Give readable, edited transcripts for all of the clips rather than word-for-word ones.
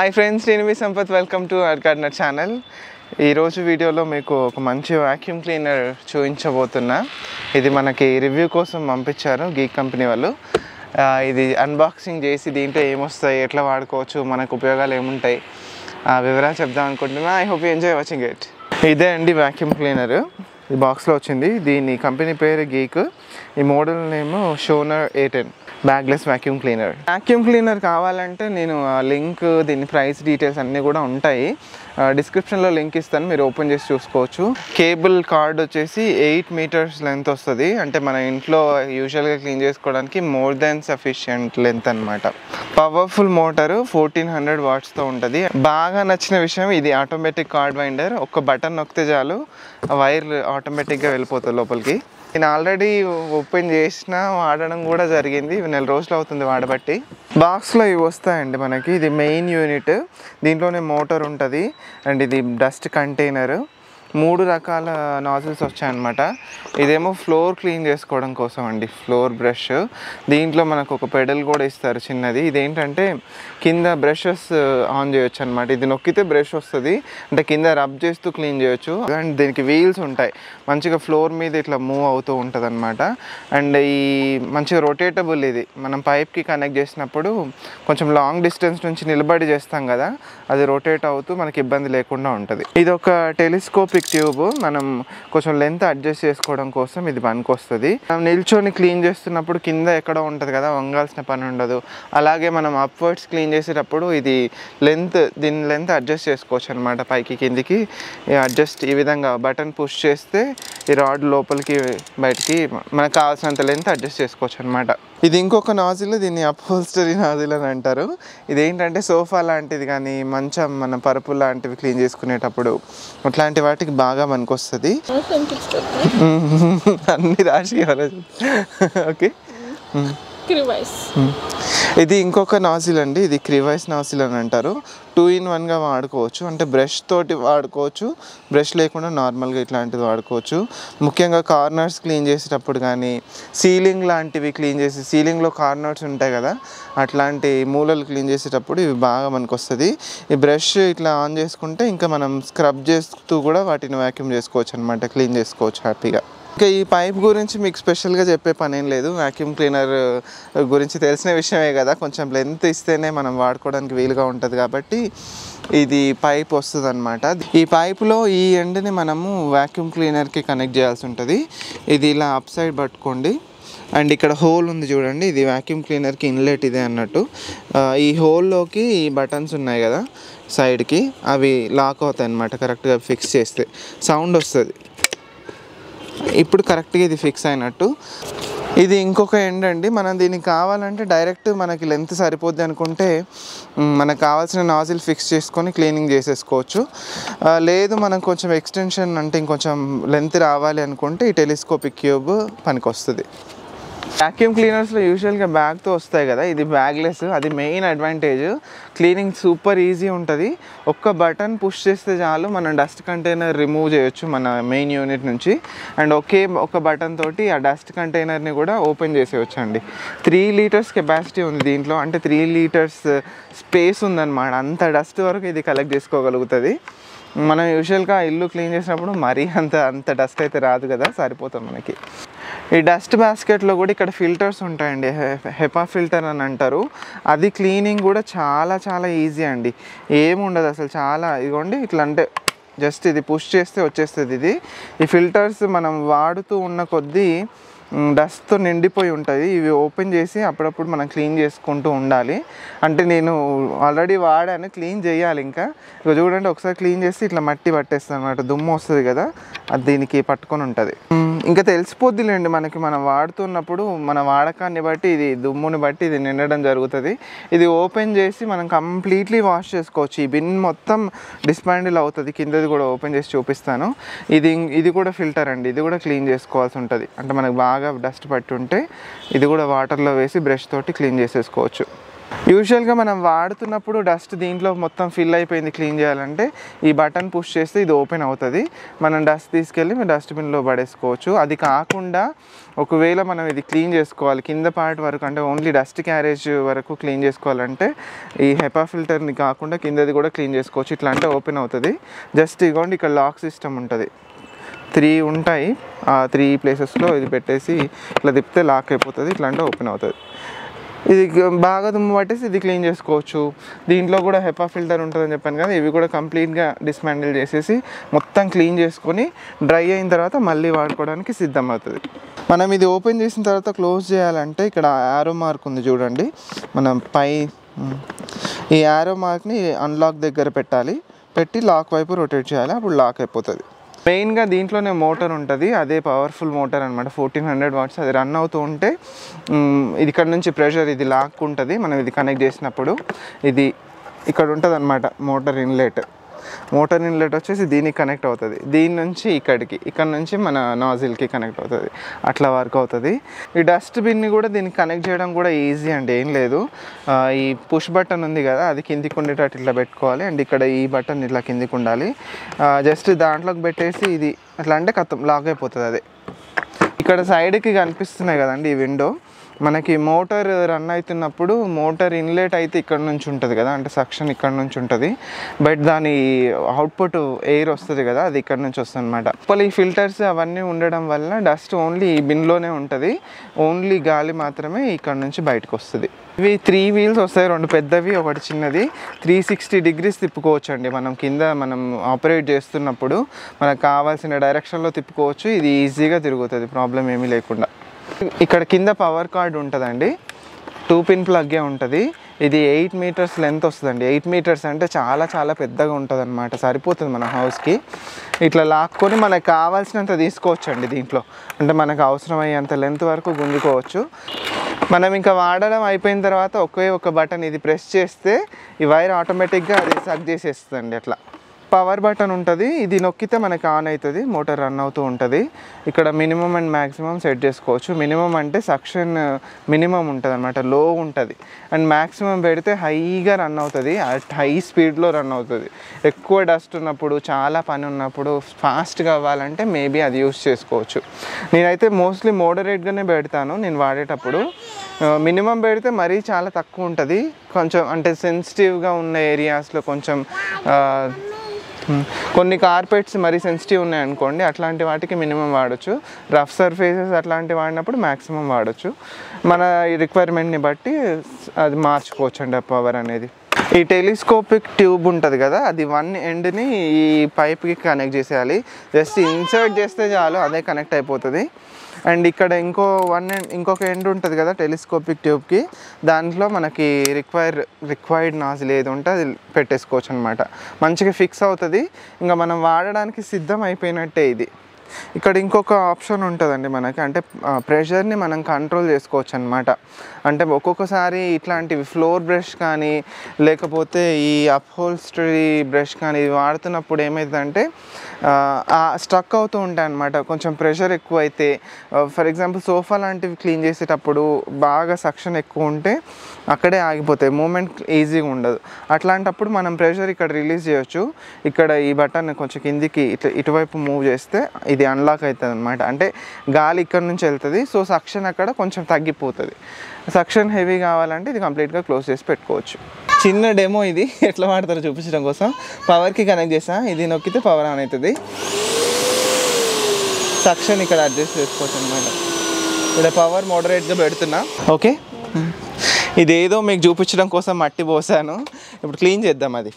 Hi friends, నేను మీ Sampath. Welcome to our gardener channel. ఈరోజు వీడియోలో మీకు ఒక మంచి వాక్యూమ్ క్లీనర్ చూపించబోతున్నా. ఇది మనకి రివ్యూ కోసం పంపించారు గీక్ కంపెనీ వాళ్ళు. ఇది అన్బాక్సింగ్ చేసి దీంట్లో ఏమొస్తాయి, ఎట్లా వాడుకోవచ్చు, మనకు ఉపయోగాలు ఏముంటాయి వివరాలు చెప్దాం అనుకుంటున్నా. I hope you enjoy watching it. ఇదే అండి వాక్యూమ్ క్లీనర్. ఈ బాక్స్లో వచ్చింది. దీని కంపెనీ పేరు గీక్. ఈ మోడల్ నేమ్ షోనర్ A10 bagless vacuum cleaner. Vacuum cleaner కావాలంటే నేను లింక్, దీని ప్రైస్ డీటెయిల్స్ అన్నీ కూడా ఉంటాయి. డిస్క్రిప్షన్లో లింక్ ఇస్తాను, మీరు ఓపెన్ చేసి చూసుకోవచ్చు. కేబుల్ కార్డ్ వచ్చేసి 8 మీటర్స్ లెంత్ వస్తుంది. అంటే మన ఇంట్లో యూజువల్గా క్లీన్ చేసుకోవడానికి మోర్ దాన్ సఫిషియంట్ లెంత్ అనమాట. పవర్ఫుల్ మోటారు 1400 వాట్స్తో ఉంటుంది. బాగా నచ్చిన విషయం, ఇది ఆటోమేటిక్ కార్డ్ వైండర్. ఒక బటన్ నొక్కితే చాలు వైర్ ఆటోమేటిక్గా వెళ్ళిపోతుంది లోపలికి. నేను ఆల్రెడీ ఓపెన్ చేసిన, వాడడం కూడా జరిగింది. 4 రోజులు అవుతుంది వాడబట్టి. బాక్స్లో ఇవి వస్తాయండి మనకి. ఇది మెయిన్ యూనిట్, దీంట్లోనే మోటార్ ఉంటుంది. అండ్ ఇది డస్ట్ కంటైనర్. 3 రకాల నాజిల్స్ వచ్చాయన్నమాట. ఇదేమో ఫ్లోర్ క్లీన్ చేసుకోవడం కోసం అండి, ఫ్లోర్ బ్రష్. దీంట్లో మనకు ఒక పెడల్ కూడా ఇస్తారు చిన్నది. ఇదేంటంటే కింద బ్రషెస్ ఆన్ చేయొచ్చు అనమాట. ఇది నొక్కితే బ్రష్ వస్తుంది, అంటే కింద రబ్ చేస్తూ క్లీన్ చేయొచ్చు. అండ్ దీనికి వీల్స్ ఉంటాయి, మంచిగా ఫ్లోర్ మీద ఇట్లా మూవ్ అవుతూ ఉంటుంది అనమాట. అండ్ ఈ మంచిగా రొటేటబుల్. ఇది మనం పైప్కి కనెక్ట్ చేసినప్పుడు కొంచెం లాంగ్ డిస్టెన్స్ నుంచి నిలబడి చేస్తాం కదా, అది రొటేట్ అవుతూ మనకి ఇబ్బంది లేకుండా ఉంటుంది. ఇది ఒక టెలిస్కోపిక్ ట్యూబ్. మనం కొంచెం లెంత్ అడ్జస్ట్ చేసుకోవడం కోసం ఇది పనికొస్తుంది. మనం నిల్చొని క్లీన్ చేస్తున్నప్పుడు కింద ఎక్కడ ఉంటుంది కదా, వంగాల్సిన పని ఉండదు. అలాగే మనం అప్వర్డ్స్ క్లీన్ చేసేటప్పుడు ఇది దీని లెంత్ అడ్జస్ట్ చేసుకోవచ్చు అనమాట. పైకి కిందికి అడ్జస్ట్ ఈ విధంగా బటన్ పుష్ చేస్తే ఈ రాడ్ లోపలికి బయటికి మనకు కావాల్సినంత లెంత్ అడ్జస్ట్ చేసుకోవచ్చు అనమాట. ఇది ఇంకొక నాజిల్, దీన్ని అప్హోల్స్టరీ నాజిల్ అని అంటారు. ఇదేంటంటే సోఫా లాంటిది కానీ, మంచం, మన పరుపు లాంటివి క్లీన్ చేసుకునేటప్పుడు అట్లాంటి వాటికి బాగా పనికొస్తుంది. అన్ని రాసి ఓకే. ఇది ఇంకొక నాజిల్ అండి. ఇది క్రివైస్ నాజిల్ అని అంటారు. 2 in 1గా వాడుకోవచ్చు. అంటే బ్రష్ తోటి వాడుకోవచ్చు, బ్రష్ లేకుండా నార్మల్గా ఇట్లాంటిది వాడుకోవచ్చు. ముఖ్యంగా కార్నర్స్ క్లీన్ చేసేటప్పుడు కానీ, సీలింగ్ లాంటివి క్లీన్ చేసి, సీలింగ్లో కార్నర్స్ ఉంటాయి కదా, అట్లాంటి మూలలు క్లీన్ చేసేటప్పుడు ఇవి బాగా మనకు వస్తుంది. ఈ బ్రష్ ఇట్లా ఆన్ చేసుకుంటే ఇంకా మనం స్క్రబ్ చేస్తూ కూడా వాటిని వ్యాక్యూమ్ చేసుకోవచ్చు అనమాట, క్లీన్ చేసుకోవచ్చు హ్యాపీగా. ఇంకా ఈ పైప్ గురించి మీకు స్పెషల్గా చెప్పే పని ఏం లేదు. వాక్యూమ్ క్లీనర్ గురించి తెలిసిన విషయమే కదా, కొంచెం లెంత్ ఇస్తేనే మనం వాడుకోవడానికి వీలుగా ఉంటుంది కాబట్టి ఇది పైప్ వస్తుంది అనమాట. ఈ పైపులో ఈ ఎండ్ని మనము వాక్యూమ్ క్లీనర్కి కనెక్ట్ చేయాల్సి ఉంటుంది. ఇది ఇలా అప్ సైడ్ పట్టుకోండి. అండ్ ఇక్కడ హోల్ ఉంది చూడండి, ఇది వాక్యూమ్ క్లీనర్కి ఇన్లెట్ ఇదే అన్నట్టు. ఈ హోల్లోకి ఈ బటన్స్ ఉన్నాయి కదా సైడ్కి, అవి లాక్ అవుతాయి అన్నమాట. కరెక్ట్గా ఫిక్స్ చేస్తే సౌండ్ వస్తుంది. ఇప్పుడు కరెక్ట్గా ఇది ఫిక్స్ అయినట్టు. ఇది ఇంకొక ఎండ్ అండి. మనం దీనికి కావాలంటే డైరెక్ట్ మనకి లెంత్ సరిపోద్ది అనుకుంటే మనకు కావాల్సిన నాజిల్ ఫిక్స్ చేసుకొని క్లీనింగ్ చేసేసుకోవచ్చు. లేదు మనం కొంచెం ఎక్స్టెన్షన్, అంటే ఇంకొంచెం లెంత్ రావాలి అనుకుంటే ఈ టెలిస్కోపిక్ ట్యూబ్ పనికి వస్తుంది. వాక్యూమ్ క్లీనర్స్లో యూజువల్గా బ్యాగ్తో వస్తాయి కదా, ఇది బ్యాగ్లెస్. అది main advantage. Cleaning super easy ఉంటుంది. ఒక్క బటన్ పుష్ చేస్తే చాలు మనం డస్ట్ కంటైనర్ రిమూవ్ చేయొచ్చు మన మెయిన్ యూనిట్ నుంచి. అండ్ ఒక బటన్ తోటి ఆ డస్ట్ కంటైనర్ని కూడా ఓపెన్ చేసేయచ్చు అండి. 3 లీటర్స్ కెపాసిటీ ఉంది దీంట్లో, అంటే 3 లీటర్స్ స్పేస్ ఉందన్నమాట. అంత డస్ట్ వరకు ఇది కలెక్ట్ చేసుకోగలుగుతుంది. మనం యూజువల్గా ఇల్లు క్లీన్ చేసినప్పుడు మరీ అంత డస్ట్ అయితే రాదు కదా, సరిపోతుంది మనకి. ఈ డస్ట్ బాస్కెట్లో కూడా ఇక్కడ ఫిల్టర్స్ ఉంటాయండి, హెపా ఫిల్టర్ అని అంటారు. అది క్లీనింగ్ కూడా చాలా చాలా ఈజీ అండి, ఏముండదు అసలు. చాలా ఇదిగోండి ఇట్లా, అంటే జస్ట్ ఇది పుష్ చేస్తే వచ్చేస్తుంది. ఇది ఈ ఫిల్టర్స్ మనం వాడుతూ ఉన్న కొద్దీ డస్ట్తో నిండిపోయి ఉంటుంది. ఇవి ఓపెన్ చేసి అప్పుడప్పుడు మనం క్లీన్ చేసుకుంటూ ఉండాలి. అంటే నేను ఆల్రెడీ వాడాను, క్లీన్ చేయాలి ఇంకా. ఇక చూడండి, ఒకసారి క్లీన్ చేసి ఇట్లా మట్టి పట్టేస్తుంది అనమాట, దుమ్ము వస్తుంది కదా, అది దీనికి పట్టుకొని ఉంటుంది. ఇంకా తెలిసిపోద్దిలేండి మనకి, మనం వాడుతున్నప్పుడు మన వాడకాన్ని బట్టి, ఇది దుమ్ముని బట్టి ఇది నిండడం జరుగుతుంది. ఇది ఓపెన్ చేసి మనం కంప్లీట్లీ వాష్ చేసుకోవచ్చు. ఈ బిన్ మొత్తం డిస్మాండిల్ అవుతుంది. కిందది కూడా ఓపెన్ చేసి చూపిస్తాను. ఇది కూడా ఫిల్టర్ అండి, ఇది కూడా క్లీన్ చేసుకోవాల్సి ఉంటుంది. అంటే మనకు బాగా డస్ట్ పట్టి ఉంటే ఇది కూడా వాటర్లో వేసి బ్రష్ తోటి క్లీన్ చేసేసుకోవచ్చు. యూజువల్గా మనం వాడుతున్నప్పుడు డస్ట్ దీంట్లో మొత్తం ఫిల్ అయిపోయింది క్లీన్ చేయాలంటే ఈ బటన్ పుష్ చేస్తే ఇది ఓపెన్ అవుతుంది, మనం డస్ట్ తీసుకెళ్ళి డస్ట్బిన్లో పడేసుకోవచ్చు. అది కాకుండా ఒకవేళ మనం ఇది క్లీన్ చేసుకోవాలి కింద పార్ట్ వరకు, అంటే ఓన్లీ డస్ట్ క్యారేజ్ వరకు క్లీన్ చేసుకోవాలంటే ఈ హెపా ఫిల్టర్ని కాకుండా కిందది కూడా క్లీన్ చేసుకోవచ్చు. ఇట్లా అంటే ఓపెన్ అవుతుంది. జస్ట్ ఇగోండి ఇక్కడ లాక్ సిస్టమ్ ఉంటుంది, 3 ఉంటాయి. ఆ 3 ప్లేసెస్లో ఇది పెట్టేసి ఇట్లా తిప్పితే లాక్ అయిపోతుంది, ఇట్లా అంటే ఓపెన్ అవుతుంది. ఇది బాగా దుమ్ము పట్టేసి ఇది క్లీన్ చేసుకోవచ్చు. దీంట్లో కూడా హెపా ఫిల్టర్ ఉంటుందని చెప్పాను కదా, ఇవి కూడా కంప్లీట్గా డిస్మాండిల్ చేసేసి మొత్తం క్లీన్ చేసుకొని డ్రై అయిన తర్వాత మళ్ళీ వాడుకోవడానికి సిద్ధం అవుతుంది. మనం ఇది ఓపెన్ చేసిన తర్వాత క్లోజ్ చేయాలంటే ఇక్కడ యారో మార్క్ ఉంది చూడండి, మనం ఈ యారో మార్క్ని అన్లాక్ దగ్గర పెట్టాలి, పెట్టి లాక్ వైపు రొటేట్ చేయాలి, అప్పుడు లాక్ అయిపోతుంది. మెయిన్గా దీంట్లోనే మోటార్ ఉంటుంది, అదే పవర్ఫుల్ మోటార్ అనమాట, 1400 వాట్స్. అది రన్ అవుతూ ఉంటే ఇది ఇక్కడ నుంచి ప్రెషర్ ఇది లాక్ ఉంటుంది. మనం ఇది కనెక్ట్ చేసినప్పుడు ఇది ఇక్కడ ఉంటుంది అనమాట మోటార్ ఇన్లెట్ వచ్చేసి దీనికి కనెక్ట్ అవుతుంది, దీని నుంచి ఇక్కడ నుంచి మన నాజిల్కి కనెక్ట్ అవుతుంది, అట్లా వర్క్ అవుతుంది. ఈ డస్ట్బిన్ని కూడా దీనికి కనెక్ట్ చేయడం కూడా ఈజీ అండి, ఏం లేదు. ఈ పుష్ బటన్ ఉంది కదా, అది కిందికి ఉండేటట్టు ఇట్లా పెట్టుకోవాలి, అండ్ ఇక్కడ ఈ బటన్ ఇట్లా కిందికి ఉండాలి. జస్ట్ దాంట్లోకి పెట్టేసి ఇది అట్లా అంటే లాక్ అయిపోతుంది. అదే ఇక్కడ సైడ్కి కనిపిస్తున్నాయి కదండి ఈ విండో, మనకి మోటార్ రన్ అవుతున్నప్పుడు మోటార్ ఇన్లెట్ అయితే ఇక్కడ నుంచి ఉంటుంది కదా, అంటే సక్షన్ ఇక్కడ నుంచి ఉంటుంది, బట్ దాని అవుట్పుట్ ఎయిర్ వస్తుంది కదా, అది ఇక్కడ నుంచి వస్తుంది అనమాట. ఈ ఫిల్టర్స్ అవన్నీ ఉండడం వల్ల డస్ట్ ఓన్లీ ఈ బిన్లోనే ఉంటుంది, ఓన్లీ గాలి మాత్రమే ఇక్కడ నుంచి బయటకు వస్తుంది. ఇవి 3 వీల్స్ వస్తాయి, 2 పెద్దవి ఒకటి చిన్నది. 360 degrees తిప్పుకోవచ్చు అండి, మనం కింద ఆపరేట్ చేస్తున్నప్పుడు మనకు కావాల్సిన డైరెక్షన్లో తిప్పుకోవచ్చు. ఇది ఈజీగా తిరుగుతుంది, ప్రాబ్లం ఏమీ లేకుండా. ఇక్కడ కింద పవర్ కార్డ్ ఉంటుందండి, 2 పిన్ ప్లగ్గే ఉంటుంది. ఇది 8 మీటర్స్ లెంత్ వస్తుందండి. 8 మీటర్స్ అంటే చాలా చాలా పెద్దగా ఉంటుంది అనమాట, సరిపోతుంది మన హౌస్కి. ఇట్లా లాక్కొని మనకు కావాల్సినంత తీసుకోవచ్చు అండి దీంట్లో, అంటే మనకు అవసరమయ్యేంత లెంత్ వరకు గుంజుకోవచ్చు. మనం ఇంకా వాడడం అయిపోయిన తర్వాత ఒక బటన్ ఇది ప్రెస్ చేస్తే ఈ వైర్ ఆటోమేటిక్గా అది సక్ చేసేస్తుంది. అట్లా పవర్ బటన్ ఉంటుంది, ఇది నొక్కితే మనకి ఆన్ అవుతుంది, మోటార్ రన్ అవుతూ ఉంటుంది. ఇక్కడ మినిమం అండ్ మ్యాక్సిమం సెట్ చేసుకోవచ్చు. మినిమం అంటే సక్షన్ మినిమం ఉంటుంది అనమాట, లో ఉంటుంది, అండ్ మ్యాక్సిమం పెడితే హైగా రన్ అవుతుంది, హై స్పీడ్లో రన్ అవుతుంది. ఎక్కువ డస్ట్ ఉన్నప్పుడు, చాలా పని ఉన్నప్పుడు, ఫాస్ట్గా అవ్వాలంటే మేబీ అది యూస్ చేసుకోవచ్చు. నేనైతే మోస్ట్లీ మోడరేట్గానే పెడతాను నేను వాడేటప్పుడు. మినిమం పెడితే మరీ చాలా తక్కువ ఉంటుంది, కొంచెం అంటే సెన్సిటివ్గా ఉన్న ఏరియాస్లో కొంచెం కొన్ని కార్పెట్స్ మరీ సెన్సిటివ్ ఉన్నాయనుకోండి, అట్లాంటి వాటికి మినిమం వాడచ్చు. రఫ్ సర్ఫేసెస్ అట్లాంటివి వాడినప్పుడు మ్యాక్సిమం వాడచ్చు. మన రిక్వైర్మెంట్ని బట్టి అది మార్చుకోవచ్చు అండి ఆ పవర్ అనేది. ఈ టెలిస్కోపిక్ ట్యూబ్ ఉంటుంది కదా, అది 1 ఎండ్ని ఈ పైప్కి కనెక్ట్ చేసేయాలి. జస్ట్ ఇన్సర్ట్ చేస్తే చాలు, అదే కనెక్ట్ అయిపోతుంది. అండ్ ఇక్కడ ఇంకొక ఎండ్ ఉంటుంది కదా టెలిస్కోపిక్ ట్యూబ్కి, దాంట్లో మనకి రిక్వైర్డ్ నాజిల్ ఏది ఉంటే అది పెట్టేసుకోవచ్చు అనమాట. మంచిగా ఫిక్స్ అవుతుంది, ఇంకా మనం వాడడానికి సిద్ధం అయిపోయినట్టే ఇది. ఇక్కడ ఇంకొక ఆప్షన్ ఉంటుందండి మనకి, అంటే ప్రెషర్ని మనం కంట్రోల్ చేసుకోవచ్చు అనమాట. అంటే ఒక్కొక్కసారి ఇట్లాంటివి ఫ్లోర్ బ్రష్ కానీ లేకపోతే ఈ అప్హోల్స్టరీ బ్రష్ కానీ వాడుతున్నప్పుడు ఏమవుతుందంటే స్ట్రక్ అవుతూ ఉంటాయి అనమాట. కొంచెం ప్రెషర్ ఎక్కువ అయితే, ఫర్ ఎగ్జాంపుల్ సోఫా లాంటివి క్లీన్ చేసేటప్పుడు బాగా సక్షన్ ఎక్కువ ఉంటే అక్కడే ఆగిపోతాయి, మూమెంట్ ఈజీగా ఉండదు. అట్లాంటప్పుడు మనం ప్రెషర్ ఇక్కడ రిలీజ్ చేయొచ్చు. ఇక్కడ ఈ బటన్ కొంచెం కిందికి ఇటువైపు మూవ్ చేస్తే ఇది అన్లాక్ అవుతుంది అనమాట. అంటే గాలి ఇక్కడ నుంచి వెళ్తుంది, సో సక్షన్ అక్కడ కొంచెం తగ్గిపోతుంది. సక్షన్ హెవీ కావాలంటే ఇది కంప్లీట్గా క్లోజ్ చేసి పెట్టుకోవచ్చు. చిన్న డెమో ఇది, ఎట్లా వాడతారో చూపించడం కోసం పవర్కి కనెక్ట్ చేసా. ఇది నొక్కితే పవర్ ఆన్ అవుతుంది, సక్షన్ ఇక్కడ అడ్జస్ట్ చేసుకోవచ్చు అనమాట. ఇక్కడ పవర్ మోడరేట్గా పెడుతున్నా. ఓకే, ఇదేదో మీకు చూపించడం కోసం మట్టి పోసాను, ఇప్పుడు క్లీన్ చేద్దాం అది.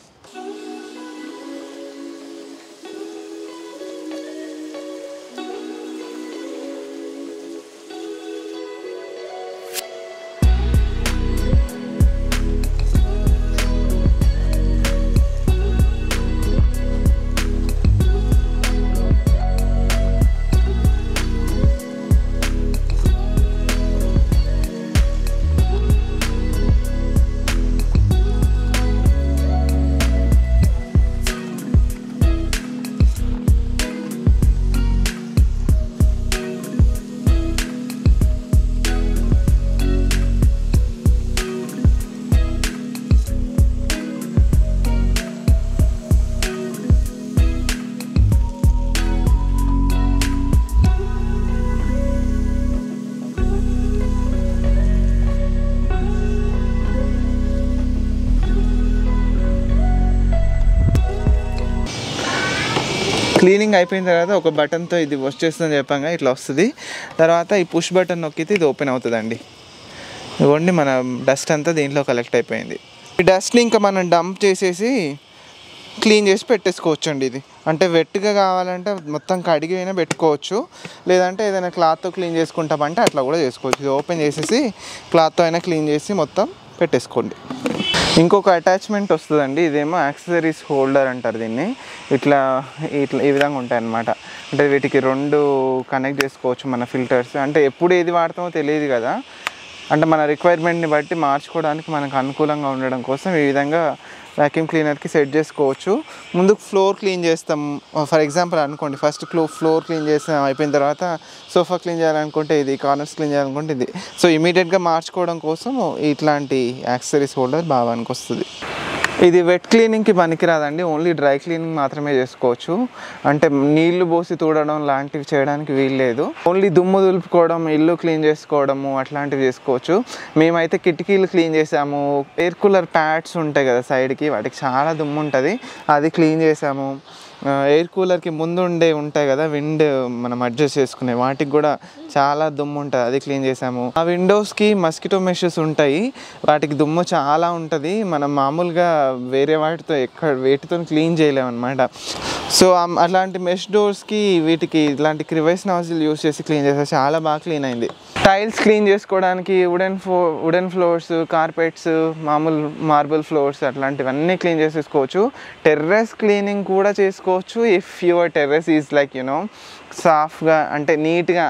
క్లీనింగ్ అయిపోయిన తర్వాత ఒక బటన్తో ఇది వాష్ చేస్తుందని చెప్పాగా ఇట్లా వస్తుంది. తర్వాత ఈ పుష్ బటన్ నొక్కితే ఇది ఓపెన్ అవుతుందండి. ఇవ్వండి మన డస్ట్ అంతా దీంట్లో కలెక్ట్ అయిపోయింది. ఈ డస్ట్ని ఇంకా మనం డంప్ చేసేసి క్లీన్ చేసి పెట్టేసుకోవచ్చు అండి. ఇది అంటే వెట్గా కావాలంటే మొత్తం కడిగి అయినా పెట్టుకోవచ్చు, లేదంటే ఏదైనా క్లాత్తో క్లీన్ చేసుకుంటామంటే అట్లా కూడా చేసుకోవచ్చు. ఇది ఓపెన్ చేసేసి క్లాత్తో అయినా క్లీన్ చేసి మొత్తం పెట్టేసుకోండి. ఇంకొక అటాచ్మెంట్ వస్తుందండి. ఇదేమో యాక్సెసరీస్ హోల్డర్ అంటారు దీన్ని. ఇట్లా ఇట్లా ఈ విధంగా ఉంటాయి అన్నమాట. అంటే వీటికి 2 కనెక్ట్ చేసుకోవచ్చు మన ఫిల్టర్స్. అంటే ఎప్పుడు ఏది వాడతామో తెలియదు కదా, అంటే మన రిక్వైర్మెంట్ని బట్టి మార్చుకోవడానికి మనకు అనుకూలంగా ఉండడం కోసం ఈ విధంగా వ్యాక్యూమ్ క్లీనర్కి సెట్ చేసుకోవచ్చు. ముందుకు ఫ్లోర్ క్లీన్ చేస్తాం ఫర్ ఎగ్జాంపుల్ అనుకోండి. ఫస్ట్ ఫ్లోర్ క్లీన్ చేస్తాం, అయిపోయిన తర్వాత సోఫా క్లీన్ చేయాలనుకుంటే ఇది, కార్నర్స్ క్లీన్ చేయాలనుకుంటే ఇది. సో ఇమీడియట్గా మార్చుకోవడం కోసం ఇట్లాంటి యాక్సెసరీస్ హోల్డర్ బాగా వస్తుంది. ఇది వెట్ క్లీనింగ్కి పనికిరాదండి, ఓన్లీ డ్రై క్లీనింగ్ మాత్రమే చేసుకోవచ్చు. అంటే నీళ్లు పోసి తూడడం లాంటివి చేయడానికి వీల్లేదు. ఓన్లీ దుమ్ము దులుపుకోవడం, ఇల్లు క్లీన్ చేసుకోవడము అట్లాంటివి చేసుకోవచ్చు. మేమైతే కిటికీలు క్లీన్ చేసాము. ఎయిర్ కూలర్ ప్యాడ్స్ ఉంటాయి కదా సైడ్కి, వాటికి చాలా దుమ్ము ఉంటుంది, అది క్లీన్ చేసాము. ఎయిర్ కూలర్కి ముందు ఉంటాయి కదా విండ్ మనం అడ్జస్ట్ చేసుకునే, వాటికి కూడా చాలా దుమ్ము ఉంటుంది, అది క్లీన్ చేసాము. ఆ విండోస్కి మస్కిటో మెషెస్ ఉంటాయి, వాటికి దుమ్ము చాలా ఉంటుంది. మనం మామూలుగా వేరే వేటితో క్లీన్ చేయలేము అనమాట. సో అట్లాంటి మెష్ డోర్స్కి వీటికి ఇట్లాంటి క్రివైస్ నాజిల్ యూస్ చేసి క్లీన్ చేస్తే చాలా బాగా క్లీన్ అయింది. టైల్స్ క్లీన్ చేసుకోవడానికి వుడెన్ ఫ్లోర్స్, కార్పెట్స్, మామూలు మార్బుల్ ఫ్లోర్స్ అట్లాంటివన్నీ క్లీన్ చేసేసుకోవచ్చు. టెర్రస్ క్లీనింగ్ కూడా చేసుకోవచ్చు if your terrace is like సాఫ్ట్గా, అంటే నీట్గా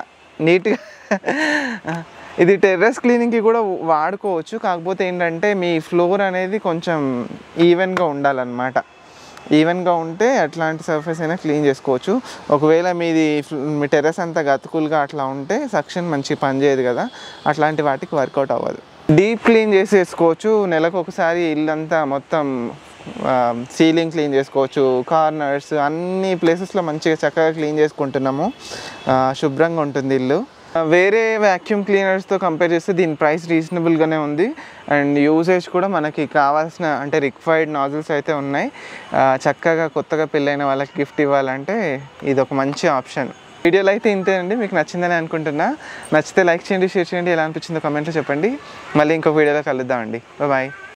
ఇది టెర్రస్ క్లీనింగ్కి కూడా వాడుకోవచ్చు. కాకపోతే ఏంటంటే మీ ఫ్లోర్ అనేది కొంచెం ఈవెన్గా ఉండాలన్నమాట. ఈవెన్గా ఉంటే అట్లాంటి సర్ఫేస్ అయినా క్లీన్ చేసుకోవచ్చు. ఒకవేళ మీ టెర్రస్ అంతా గతుకులుగా అట్లా ఉంటే సక్షన్ మంచిగా పనిచేయదు కదా, అట్లాంటి వాటికి వర్కౌట్ అవ్వదు. డీప్ క్లీన్ చేసేసుకోవచ్చు. నెలకు ఒకసారి ఇల్లంతా మొత్తం సీలింగ్ క్లీన్ చేసుకోవచ్చు. కార్నర్స్ అన్ని ప్లేసెస్లో మంచిగా చక్కగా క్లీన్ చేసుకుంటున్నాము. శుభ్రంగా ఉంటుంది ఇల్లు. వేరే వ్యాక్యూమ్ క్లీనర్స్తో కంపేర్ చేస్తే దీని ప్రైస్ రీజనబుల్గానే ఉంది. అండ్ యూసేజ్ కూడా మనకి కావాల్సిన అంటే రిక్వైర్డ్ నాజిల్స్ అయితే ఉన్నాయి. చక్కగా కొత్తగా పెళ్ళైన వాళ్ళకి గిఫ్ట్ ఇవ్వాలంటే ఇది ఒక మంచి ఆప్షన్. వీడియోలో అయితే ఇంతేనండి, మీకు నచ్చిందని అనుకుంటున్నా. నచ్చితే లైక్ చేయండి, షేర్ చేయండి, ఎలా అనిపించిందో కామెంట్లో చెప్పండి. మళ్ళీ ఇంకొక వీడియోలో కలుద్దామండి. బాయ్.